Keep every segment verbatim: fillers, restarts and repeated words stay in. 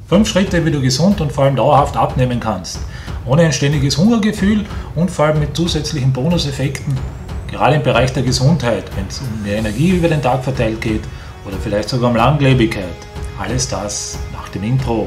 Fünf Schritte, wie du gesund und vor allem dauerhaft abnehmen kannst, ohne ein ständiges Hungergefühl und vor allem mit zusätzlichen Bonuseffekten, gerade im Bereich der Gesundheit, wenn es um mehr Energie über den Tag verteilt geht oder vielleicht sogar um Langlebigkeit. Alles das nach dem Intro.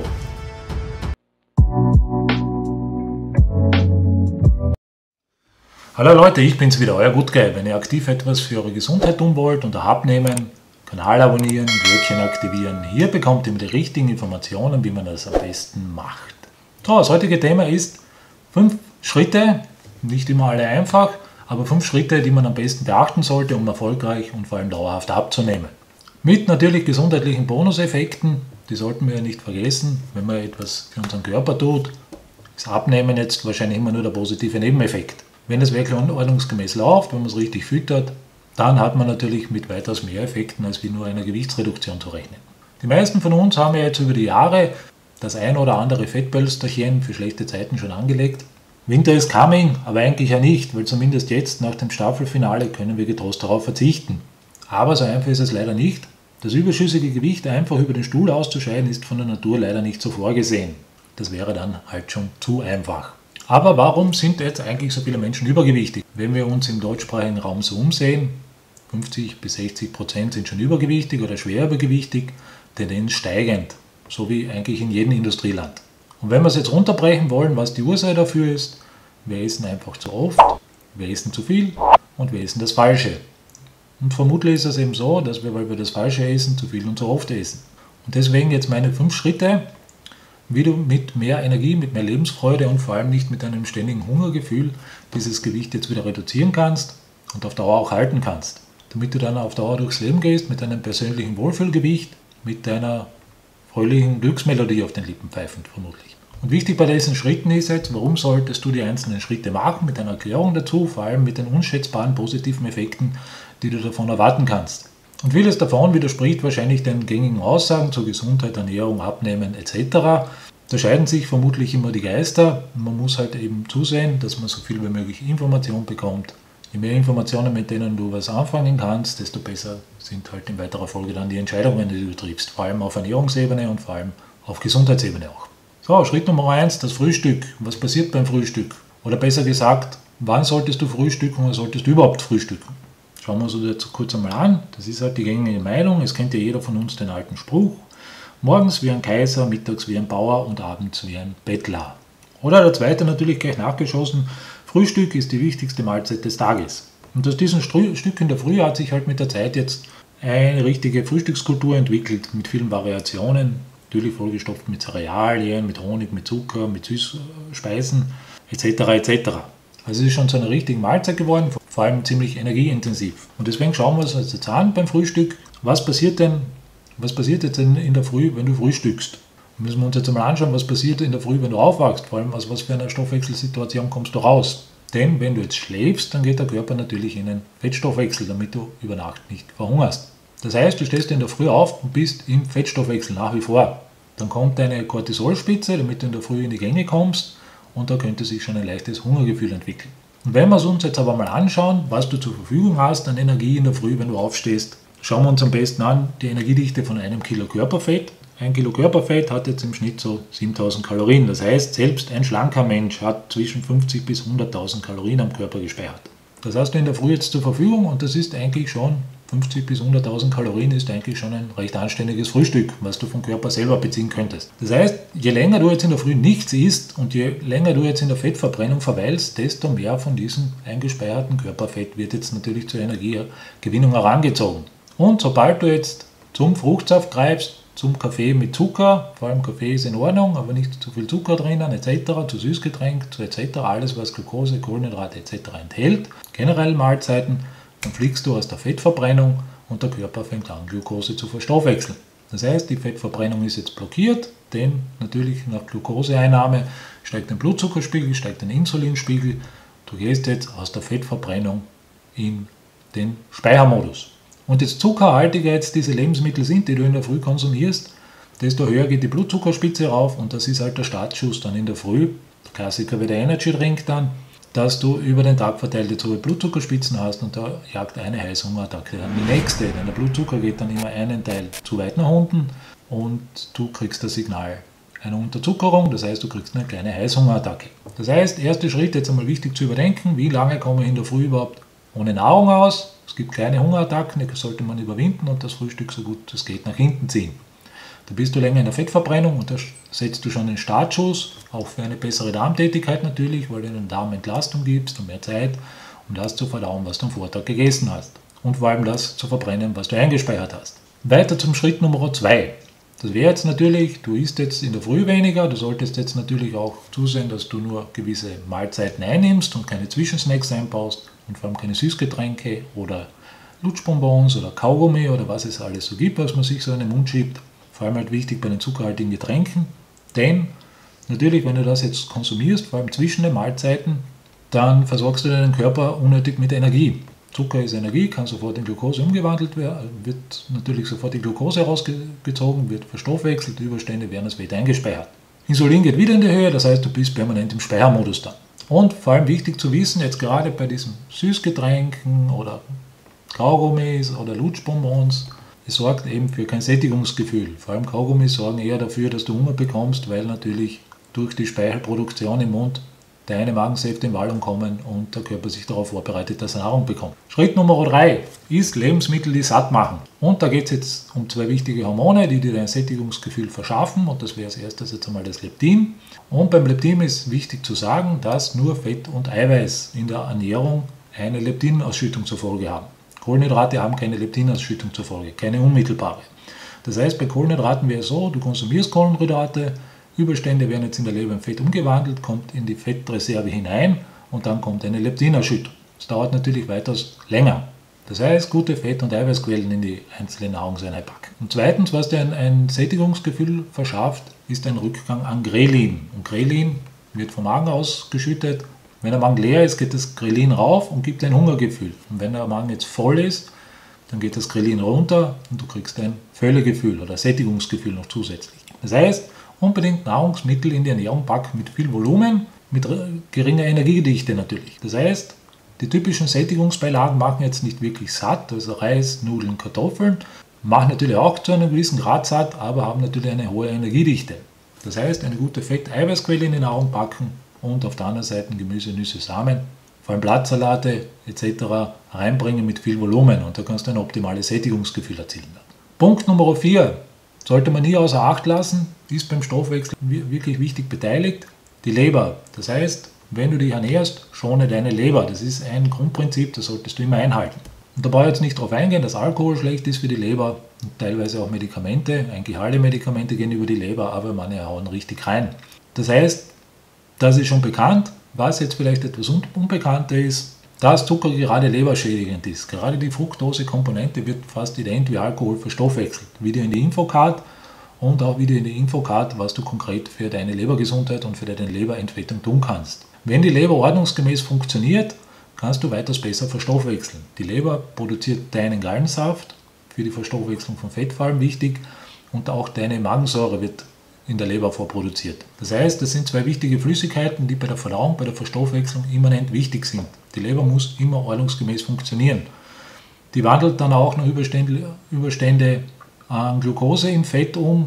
Hallo Leute, ich bin's wieder, euer Gutguy. Wenn ihr aktiv etwas für eure Gesundheit tun wollt und auch abnehmen, Kanal abonnieren, Glöckchen aktivieren. Hier bekommt ihr die richtigen Informationen, wie man das am besten macht. So, das heutige Thema ist fünf Schritte, nicht immer alle einfach, aber fünf Schritte, die man am besten beachten sollte, um erfolgreich und vor allem dauerhaft abzunehmen. Mit natürlich gesundheitlichen Bonuseffekten, die sollten wir ja nicht vergessen, wenn man etwas für unseren Körper tut, ist Abnehmen jetzt wahrscheinlich immer nur der positive Nebeneffekt. Wenn das wirklich ordnungsgemäß läuft, wenn man es richtig füttert, dann hat man natürlich mit weitaus mehr Effekten als wie nur einer Gewichtsreduktion zu rechnen. Die meisten von uns haben ja jetzt über die Jahre das ein oder andere Fettpölsterchen für schlechte Zeiten schon angelegt. Winter is coming, aber eigentlich ja nicht, weil zumindest jetzt nach dem Staffelfinale können wir getrost darauf verzichten. Aber so einfach ist es leider nicht. Das überschüssige Gewicht einfach über den Stuhl auszuscheiden ist von der Natur leider nicht so vorgesehen. Das wäre dann halt schon zu einfach. Aber warum sind jetzt eigentlich so viele Menschen übergewichtig? Wenn wir uns im deutschsprachigen Raum so umsehen, fünfzig bis sechzig Prozent sind schon übergewichtig oder schwer übergewichtig, Tendenz steigend, so wie eigentlich in jedem Industrieland. Und wenn wir es jetzt runterbrechen wollen, was die Ursache dafür ist, wir essen einfach zu oft, wir essen zu viel und wir essen das Falsche. Und vermutlich ist es eben so, dass wir, weil wir das Falsche essen, zu viel und zu oft essen. Und deswegen jetzt meine fünf Schritte, wie du mit mehr Energie, mit mehr Lebensfreude und vor allem nicht mit einem ständigen Hungergefühl dieses Gewicht jetzt wieder reduzieren kannst und auf Dauer auch halten kannst. Damit du dann auf Dauer durchs Leben gehst mit deinem persönlichen Wohlfühlgewicht, mit deiner fröhlichen Glücksmelodie auf den Lippen pfeifend vermutlich. Und wichtig bei diesen Schritten ist jetzt, warum solltest du die einzelnen Schritte machen, mit einer Erklärung dazu, vor allem mit den unschätzbaren positiven Effekten, die du davon erwarten kannst. Und vieles davon widerspricht wahrscheinlich den gängigen Aussagen zur Gesundheit, Ernährung, Abnehmen et cetera. Da scheiden sich vermutlich immer die Geister. Man muss halt eben zusehen, dass man so viel wie möglich Information bekommt. Je mehr Informationen, mit denen du was anfangen kannst, desto besser sind halt in weiterer Folge dann die Entscheidungen, die du triffst. Vor allem auf Ernährungsebene und vor allem auf Gesundheitsebene auch. So, Schritt Nummer eins, das Frühstück. Was passiert beim Frühstück? Oder besser gesagt, wann solltest du frühstücken oder solltest du überhaupt frühstücken? Schauen wir uns das jetzt kurz einmal an. Das ist halt die gängige Meinung. Es kennt ja jeder von uns den alten Spruch. Morgens wie ein Kaiser, mittags wie ein Bauer und abends wie ein Bettler. Oder der zweite natürlich gleich nachgeschossen. Frühstück ist die wichtigste Mahlzeit des Tages. Und aus diesem Stück in der Früh hat sich halt mit der Zeit jetzt eine richtige Frühstückskultur entwickelt. Mit vielen Variationen. Natürlich vollgestopft mit Cerealien, mit Honig, mit Zucker, mit Süßspeisen et cetera et cetera. Also es ist schon zu einer richtigen Mahlzeit geworden, vor allem ziemlich energieintensiv. Und deswegen schauen wir uns jetzt an beim Frühstück, was passiert denn, was passiert jetzt in der Früh, wenn du frühstückst? Müssen wir uns jetzt einmal anschauen, was passiert in der Früh, wenn du aufwachst, vor allem aus was für einer Stoffwechselsituation kommst du raus. Denn wenn du jetzt schläfst, dann geht der Körper natürlich in einen Fettstoffwechsel, damit du über Nacht nicht verhungerst. Das heißt, du stehst in der Früh auf und bist im Fettstoffwechsel nach wie vor. Dann kommt deine Cortisolspitze, damit du in der Früh in die Gänge kommst, und da könnte sich schon ein leichtes Hungergefühl entwickeln. Und wenn wir es uns jetzt aber mal anschauen, was du zur Verfügung hast an Energie in der Früh, wenn du aufstehst, schauen wir uns am besten an die Energiedichte von einem Kilo Körperfett. Ein Kilo Körperfett hat jetzt im Schnitt so siebentausend Kalorien. Das heißt, selbst ein schlanker Mensch hat zwischen fünfzig bis hunderttausend Kalorien am Körper gespeichert. Das hast du in der Früh jetzt zur Verfügung und das ist eigentlich schon, fünfzig bis hunderttausend Kalorien ist eigentlich schon ein recht anständiges Frühstück, was du vom Körper selber beziehen könntest. Das heißt, je länger du jetzt in der Früh nichts isst und je länger du jetzt in der Fettverbrennung verweilst, desto mehr von diesem eingespeicherten Körperfett wird jetzt natürlich zur Energiegewinnung herangezogen. Und sobald du jetzt zum Fruchtsaft greifst, zum Kaffee mit Zucker, vor allem Kaffee ist in Ordnung, aber nicht zu viel Zucker drinnen et cetera, zu Süßgetränk, zu et cetera, alles was Glucose, Kohlenhydrate et cetera enthält, generell Mahlzeiten, dann fliegst du aus der Fettverbrennung und der Körper fängt an, Glucose zu verstoffwechseln. Das heißt, die Fettverbrennung ist jetzt blockiert, denn natürlich nach Glucoseeinnahme steigt der Blutzuckerspiegel, steigt der Insulinspiegel. Du gehst jetzt aus der Fettverbrennung in den Speichermodus. Und je zuckerhaltiger jetzt diese Lebensmittel sind, die du in der Früh konsumierst, desto höher geht die Blutzuckerspitze rauf und das ist halt der Startschuss dann in der Früh. Der Klassiker wie der Energy Drink dann, dass du über den Tag verteilt jetzt hohe Blutzuckerspitzen hast und da jagt eine Heißhungerattacke dann die nächste, denn der Blutzucker geht dann immer einen Teil zu weit nach unten und du kriegst das Signal eine Unterzuckerung, das heißt, du kriegst eine kleine Heißhungerattacke. Das heißt, erster Schritt, jetzt einmal wichtig zu überdenken, wie lange komme ich in der Früh überhaupt ohne Nahrung aus. Es gibt kleine Hungerattacken, die sollte man überwinden und das Frühstück so gut es geht nach hinten ziehen. Da bist du länger in der Fettverbrennung und da setzt du schon den Startschuss, auch für eine bessere Darmtätigkeit natürlich, weil du den Darm Entlastung gibst und mehr Zeit, um das zu verdauen, was du am Vortag gegessen hast. Und vor allem das zu verbrennen, was du eingespeichert hast. Weiter zum Schritt Nummer zwei. Das wäre jetzt natürlich, du isst jetzt in der Früh weniger, du solltest jetzt natürlich auch zusehen, dass du nur gewisse Mahlzeiten einnimmst und keine Zwischensnacks einbaust und vor allem keine Süßgetränke oder Lutschbonbons oder Kaugummi oder was es alles so gibt, was man sich so in den Mund schiebt. Vor allem halt wichtig bei den zuckerhaltigen Getränken, denn natürlich, wenn du das jetzt konsumierst, vor allem zwischen den Mahlzeiten, dann versorgst du deinen Körper unnötig mit Energie. Zucker ist Energie, kann sofort in Glucose umgewandelt werden, wird natürlich sofort die Glucose herausgezogen, wird verstoffwechselt, die Überstände werden als Fett eingespeichert. Insulin geht wieder in die Höhe, das heißt, du bist permanent im Speichermodus dann. Und vor allem wichtig zu wissen, jetzt gerade bei diesen Süßgetränken oder Kaugummis oder Lutschbonbons, es sorgt eben für kein Sättigungsgefühl. Vor allem Kaugummis sorgen eher dafür, dass du Hunger bekommst, weil natürlich durch die Speichelproduktion im Mund deine Magensäfte in Wallung kommen und der Körper sich darauf vorbereitet, dass er Nahrung bekommt. Schritt Nummer drei ist Lebensmittel, die satt machen. Und da geht es jetzt um zwei wichtige Hormone, die dir ein Sättigungsgefühl verschaffen. Und das wäre als erstes jetzt einmal das Leptin. Und beim Leptin ist wichtig zu sagen, dass nur Fett und Eiweiß in der Ernährung eine Leptinausschüttung zur Folge haben. Kohlenhydrate haben keine Leptinausschüttung zur Folge, keine unmittelbare. Das heißt, bei Kohlenhydraten wäre es so, du konsumierst Kohlenhydrate, Überstände werden jetzt in der Leber in Fett umgewandelt, kommt in die Fettreserve hinein und dann kommt eine Leptinausschüttung. Das dauert natürlich weitaus länger. Das heißt, gute Fett- und Eiweißquellen in die einzelne Nahrungseinheit packen. Und zweitens, was dir ein, ein Sättigungsgefühl verschafft, ist ein Rückgang an Grelin. Und Grelin wird vom Magen ausgeschüttet. Wenn der Magen leer ist, geht das Grelin rauf und gibt ein Hungergefühl. Und wenn der Magen jetzt voll ist, dann geht das Grelin runter und du kriegst ein Völlegefühl oder Sättigungsgefühl noch zusätzlich. Das heißt, unbedingt Nahrungsmittel in die Ernährung packen mit viel Volumen, mit geringer Energiedichte natürlich. Das heißt, die typischen Sättigungsbeilagen machen jetzt nicht wirklich satt, also Reis, Nudeln, Kartoffeln, machen natürlich auch zu einem gewissen Grad satt, aber haben natürlich eine hohe Energiedichte. Das heißt, eine gute Fett-Eiweißquelle in die Nahrung packen und auf der anderen Seite Gemüse, Nüsse, Samen, vor allem Blattsalate et cetera reinbringen mit viel Volumen und da kannst du ein optimales Sättigungsgefühl erzielen. Punkt Nummer vier. Sollte man nie außer Acht lassen, ist beim Stoffwechsel wirklich wichtig beteiligt, die Leber. Das heißt, wenn du dich ernährst, schone deine Leber. Das ist ein Grundprinzip, das solltest du immer einhalten. Und da brauche ich jetzt nicht darauf eingehen, dass Alkohol schlecht ist für die Leber und teilweise auch Medikamente, eigentlich alle Medikamente gehen über die Leber, aber manche hauen richtig rein. Das heißt, das ist schon bekannt, was jetzt vielleicht etwas unbekannter ist, dass Zucker gerade leberschädigend ist. Gerade die Fructose-Komponente wird fast ident wie Alkohol verstoffwechselt. Wieder in die Infocard und auch wieder in die Infocard, was du konkret für deine Lebergesundheit und für deine Leberentfettung tun kannst. Wenn die Leber ordnungsgemäß funktioniert, kannst du weitaus besser verstoffwechseln. Die Leber produziert deinen Gallensaft, für die Verstoffwechslung von Fett vor allem wichtig, und auch deine Magensäure wird in der Leber vorproduziert. Das heißt, das sind zwei wichtige Flüssigkeiten, die bei der Verdauung, bei der Verstoffwechslung immanent wichtig sind. Die Leber muss immer ordnungsgemäß funktionieren. Die wandelt dann auch noch Überstände, Überstände an Glucose in Fett um,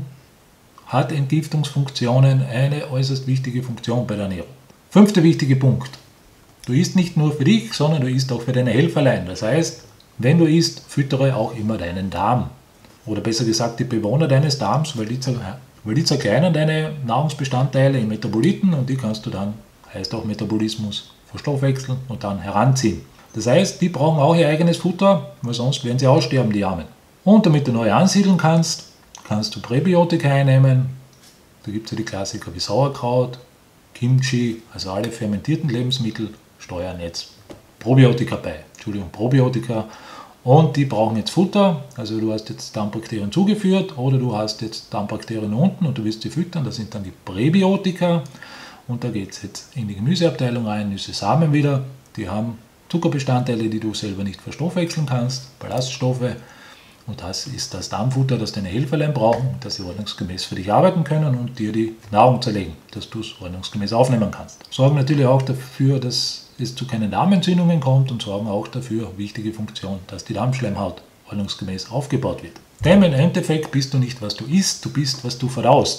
hat Entgiftungsfunktionen, eine äußerst wichtige Funktion bei der Ernährung. Fünfter wichtiger Punkt. Du isst nicht nur für dich, sondern du isst auch für deine Helferlein. Das heißt, wenn du isst, füttere auch immer deinen Darm. Oder besser gesagt, die Bewohner deines Darms, weil die, weil die zerkleinern deine Nahrungsbestandteile in Metaboliten und die kannst du dann, heißt auch Metabolismus, verstoffwechseln und dann heranziehen. Das heißt, die brauchen auch ihr eigenes Futter, weil sonst werden sie aussterben, die Armen. Und damit du neu ansiedeln kannst, kannst du Präbiotika einnehmen. Da gibt es ja die Klassiker wie Sauerkraut, Kimchi, also alle fermentierten Lebensmittel steuern jetzt Probiotika bei. Entschuldigung, Probiotika. Und die brauchen jetzt Futter, also du hast jetzt Darmbakterien zugeführt oder du hast jetzt Darmbakterien unten und du willst sie füttern, das sind dann die Präbiotika. Und da geht es jetzt in die Gemüseabteilung rein, Nüsse, Samen wieder. Die haben Zuckerbestandteile, die du selber nicht verstoffwechseln kannst, Ballaststoffe. Und das ist das Darmfutter, das deine Helferlein brauchen, dass sie ordnungsgemäß für dich arbeiten können und dir die Nahrung zerlegen, dass du es ordnungsgemäß aufnehmen kannst. Sorgen natürlich auch dafür, dass es zu keinen Darmentzündungen kommt und sorgen auch dafür, wichtige Funktion, dass die Darmschleimhaut ordnungsgemäß aufgebaut wird. Denn im Endeffekt bist du nicht, was du isst, du bist, was du verdaust.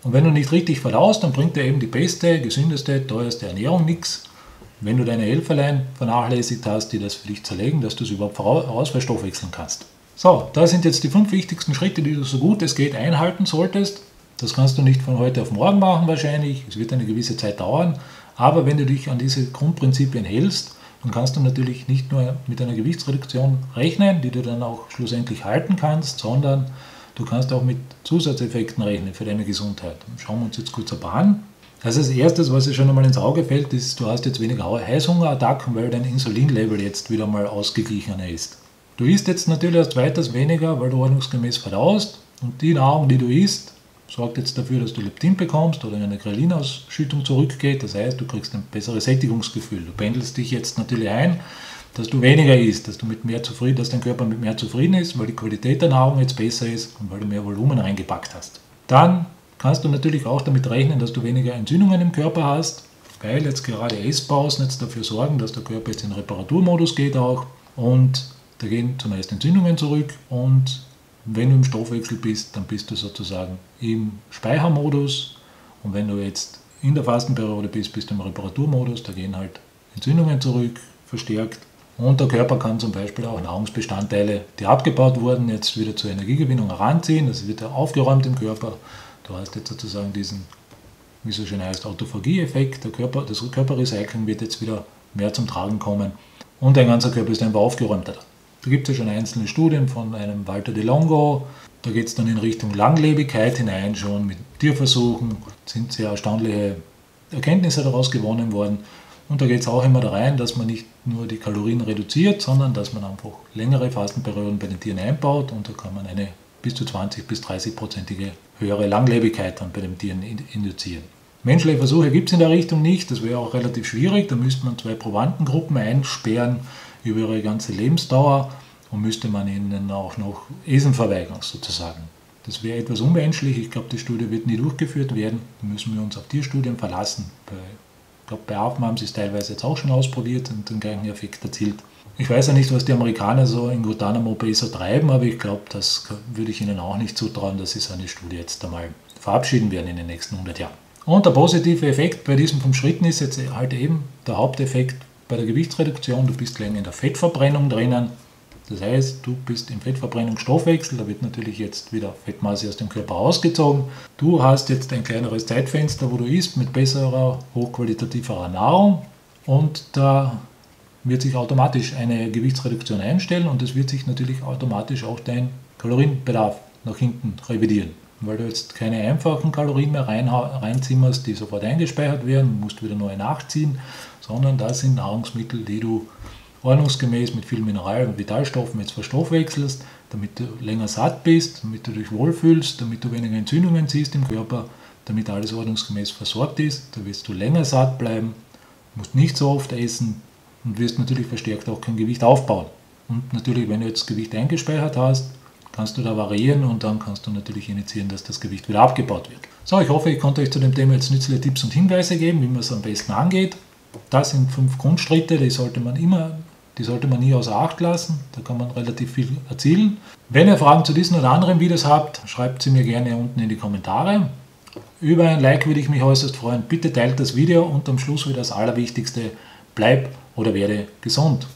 Und wenn du nicht richtig verdaust, dann bringt dir eben die beste, gesündeste, teuerste Ernährung nichts. Wenn du deine Helferlein vernachlässigt hast, die das für dich zerlegen, dass du es überhaupt rausverstoffwechseln kannst. So, da sind jetzt die fünf wichtigsten Schritte, die du so gut es geht einhalten solltest. Das kannst du nicht von heute auf morgen machen wahrscheinlich, es wird eine gewisse Zeit dauern, aber wenn du dich an diese Grundprinzipien hältst, dann kannst du natürlich nicht nur mit einer Gewichtsreduktion rechnen, die du dann auch schlussendlich halten kannst, sondern du kannst auch mit Zusatzeffekten rechnen für deine Gesundheit. Schauen wir uns jetzt kurz ein paar an. Also das Erste, was dir schon einmal ins Auge fällt, ist, du hast jetzt weniger Heißhungerattacken, weil dein Insulinlevel jetzt wieder mal ausgeglichener ist. Du isst jetzt natürlich als zweites weniger, weil du ordnungsgemäß verdaust und die Nahrung, die du isst, sorgt jetzt dafür, dass du Leptin bekommst oder eine Grelinausschüttung zurückgeht. Das heißt, du kriegst ein besseres Sättigungsgefühl. Du pendelst dich jetzt natürlich ein, dass du weniger isst, dass du mit mehr zufrieden, dass dein Körper mit mehr zufrieden ist, weil die Qualität der Nahrung jetzt besser ist und weil du mehr Volumen reingepackt hast. Dann kannst du natürlich auch damit rechnen, dass du weniger Entzündungen im Körper hast, weil jetzt gerade Esspausen jetzt dafür sorgen, dass der Körper jetzt in Reparaturmodus geht auch und da gehen zumeist Entzündungen zurück und wenn du im Stoffwechsel bist, dann bist du sozusagen im Speichermodus und wenn du jetzt in der Fastenperiode bist, bist du im Reparaturmodus, da gehen halt Entzündungen zurück, verstärkt und der Körper kann zum Beispiel auch Nahrungsbestandteile, die abgebaut wurden, jetzt wieder zur Energiegewinnung heranziehen, das wird aufgeräumt im Körper. Du hast jetzt sozusagen diesen, wie es so schön heißt, Autophagie-Effekt, der Körper, das Körperrecycling wird jetzt wieder mehr zum Tragen kommen und dein ganzer Körper ist einfach aufgeräumter. Da gibt es ja schon einzelne Studien von einem Walter de Longo, da geht es dann in Richtung Langlebigkeit hinein schon mit Tierversuchen, sind sehr erstaunliche Erkenntnisse daraus gewonnen worden und da geht es auch immer da rein, dass man nicht nur die Kalorien reduziert, sondern dass man einfach längere Fastenperioden bei den Tieren einbaut und da kann man eine bis zu zwanzig bis dreißig prozentige höhere Langlebigkeit dann bei den Tieren induzieren. Menschliche Versuche gibt es in der Richtung nicht, das wäre auch relativ schwierig, da müsste man zwei Probandengruppen einsperren über ihre ganze Lebensdauer und müsste man ihnen auch noch Essen verweigern sozusagen. Das wäre etwas unmenschlich, ich glaube die Studie wird nie durchgeführt werden, da müssen wir uns auf Tierstudien verlassen. Bei, ich glaube bei Affen haben sie es teilweise jetzt auch schon ausprobiert und den gleichen Effekt erzielt. Ich weiß ja nicht, was die Amerikaner so in Guantanamo Bay so treiben, aber ich glaube, das würde ich ihnen auch nicht zutrauen, dass sie so eine Studie jetzt einmal verabschieden werden in den nächsten hundert Jahren. Und der positive Effekt bei diesen fünf Schritten ist jetzt halt eben der Haupteffekt bei der Gewichtsreduktion. Du bist länger in der Fettverbrennung drinnen. Das heißt, du bist im Fettverbrennungsstoffwechsel, da wird natürlich jetzt wieder Fettmasse aus dem Körper ausgezogen. Du hast jetzt ein kleineres Zeitfenster, wo du isst mit besserer, hochqualitativerer Nahrung und da wird sich automatisch eine Gewichtsreduktion einstellen und es wird sich natürlich automatisch auch dein Kalorienbedarf nach hinten revidieren. Weil du jetzt keine einfachen Kalorien mehr rein, reinzimmerst, die sofort eingespeichert werden, musst wieder neue nachziehen, sondern das sind Nahrungsmittel, die du ordnungsgemäß mit vielen Mineral- und Vitalstoffen jetzt verstoffwechselst, damit du länger satt bist, damit du dich wohlfühlst, damit du weniger Entzündungen siehst im Körper, damit alles ordnungsgemäß versorgt ist. Da wirst du länger satt bleiben, musst nicht so oft essen und wirst natürlich verstärkt auch kein Gewicht aufbauen. Und natürlich, wenn du jetzt Gewicht eingespeichert hast, kannst du da variieren und dann kannst du natürlich initiieren, dass das Gewicht wieder abgebaut wird. So, ich hoffe, ich konnte euch zu dem Thema jetzt nützliche Tipps und Hinweise geben, wie man es am besten angeht. Das sind fünf Grundschritte, die sollte man immer, die sollte man nie außer Acht lassen. Da kann man relativ viel erzielen. Wenn ihr Fragen zu diesen oder anderen Videos habt, schreibt sie mir gerne unten in die Kommentare. Über ein Like würde ich mich äußerst freuen. Bitte teilt das Video und am Schluss wieder das Allerwichtigste. Bleib oder werde gesund.